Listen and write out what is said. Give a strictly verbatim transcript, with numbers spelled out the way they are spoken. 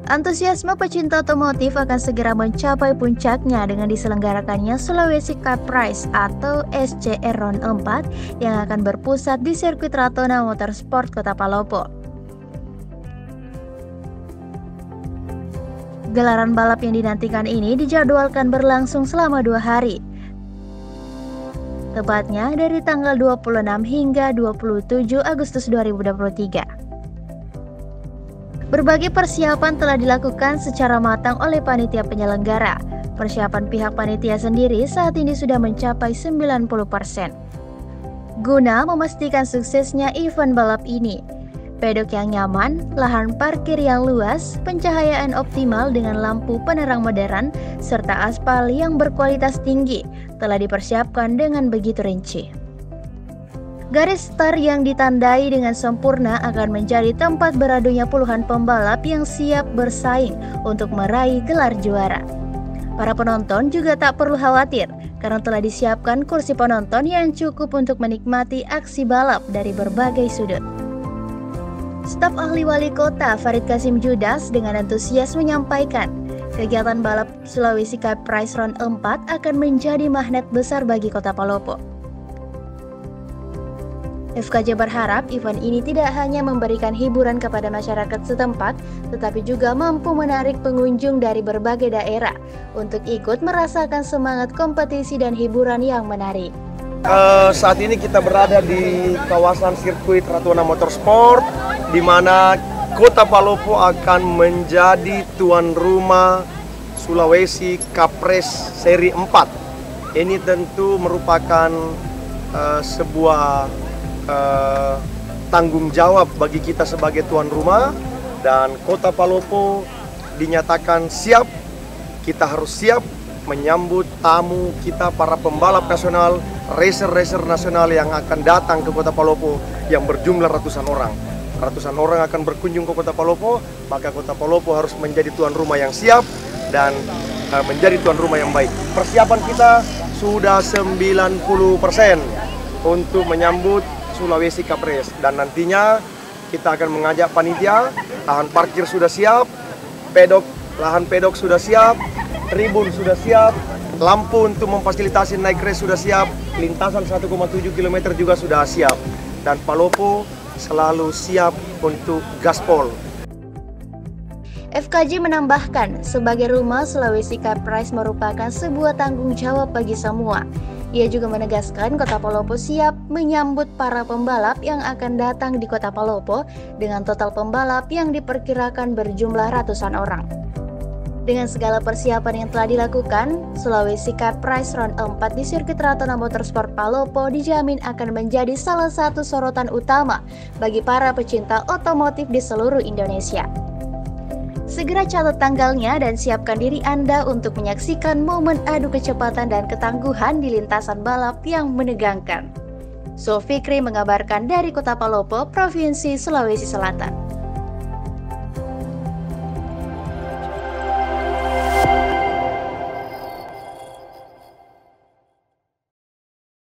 Antusiasme pecinta otomotif akan segera mencapai puncaknya dengan diselenggarakannya Sulawesi Cup Race atau S C R Round empat yang akan berpusat di sirkuit Ratona Motorsport Kota Palopo. Gelaran balap yang dinantikan ini dijadwalkan berlangsung selama dua hari. Tepatnya dari tanggal dua puluh enam hingga dua puluh tujuh Agustus dua ribu dua puluh tiga. Berbagai persiapan telah dilakukan secara matang oleh panitia penyelenggara. Persiapan pihak panitia sendiri saat ini sudah mencapai sembilan puluh persen. Guna memastikan suksesnya event balap ini, pedok yang nyaman, lahan parkir yang luas, pencahayaan optimal dengan lampu penerang modern, serta aspal yang berkualitas tinggi telah dipersiapkan dengan begitu rinci. Garis start yang ditandai dengan sempurna akan menjadi tempat beradunya puluhan pembalap yang siap bersaing untuk meraih gelar juara. Para penonton juga tak perlu khawatir karena telah disiapkan kursi penonton yang cukup untuk menikmati aksi balap dari berbagai sudut. Staf ahli wali kota Farid Kasim Judas dengan antusias menyampaikan, kegiatan balap Sulawesi Cup Race Round empat akan menjadi magnet besar bagi Kota Palopo. F K J berharap event ini tidak hanya memberikan hiburan kepada masyarakat setempat, tetapi juga mampu menarik pengunjung dari berbagai daerah untuk ikut merasakan semangat kompetisi dan hiburan yang menarik. Uh, saat ini kita berada di kawasan sirkuit Ratona Motorsport, di mana Kota Palopo akan menjadi tuan rumah Sulawesi Cup Race seri empat. Ini tentu merupakan uh, sebuah Uh, tanggung jawab bagi kita sebagai tuan rumah, dan Kota Palopo dinyatakan siap. Kita harus siap menyambut tamu kita, para pembalap nasional, racer-racer nasional yang akan datang ke Kota Palopo yang berjumlah ratusan orang. Ratusan orang akan berkunjung ke Kota Palopo, maka Kota Palopo harus menjadi tuan rumah yang siap dan uh, menjadi tuan rumah yang baik. Persiapan kita sudah sembilan puluh persen untuk menyambut Sulawesi Cup Race, dan nantinya kita akan mengajak panitia. Lahan parkir sudah siap, pedok, lahan pedok sudah siap, tribun sudah siap, lampu untuk memfasilitasi naik race sudah siap, lintasan satu koma tujuh kilometer juga sudah siap, dan Palopo selalu siap untuk gaspol. F K J menambahkan, sebagai rumah Sulawesi Cup Race merupakan sebuah tanggung jawab bagi semua. Ia juga menegaskan Kota Palopo siap menyambut para pembalap yang akan datang di Kota Palopo dengan total pembalap yang diperkirakan berjumlah ratusan orang. Dengan segala persiapan yang telah dilakukan, Sulawesi Cup Race Round empat di sirkuit Ratona Motorsport Palopo dijamin akan menjadi salah satu sorotan utama bagi para pecinta otomotif di seluruh Indonesia. Segera catat tanggalnya dan siapkan diri Anda untuk menyaksikan momen adu kecepatan dan ketangguhan di lintasan balap yang menegangkan. Zulfikri mengabarkan dari Kota Palopo, Provinsi Sulawesi Selatan.